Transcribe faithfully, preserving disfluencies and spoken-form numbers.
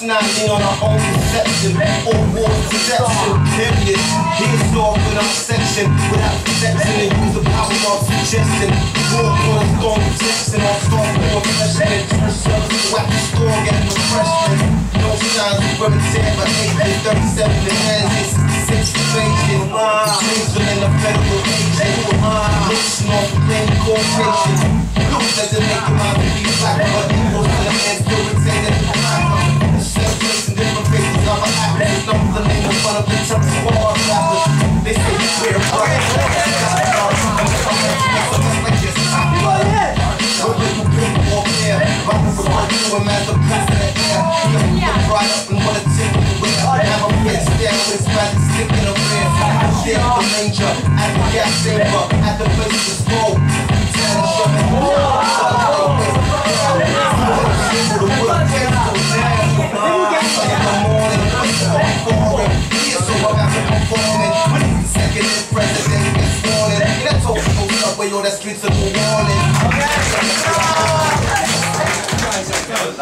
nineteen on our own conception. All wars deception, period. Here's all in our section. Without protection and use the power of suggestion. War on a storm protection, on storm for freshman. Service to act strong and refreshment. No signs of wear and tear, but eight thirty-seven in hands, eight sixty-six invasion. Changing in the federal agent. Listen on plain corporation. Look doesn't make him out to be black, but equals to the hands still retaining the black. Same place in different faces of an actress. Numbers the name in front of the church squad rappers. They say you wear a brother. Doing master blast in the air. He got right up and wanna take it away. Have a face down with his magic stick in the rear. I'm there at the manger, at the gas saver, at the place to smoke. Tell the show me more. In the morning, foreign. Here, so I got to perform it. Second in president gets sworn in. And I told you, subway, yo, that streets are no warning.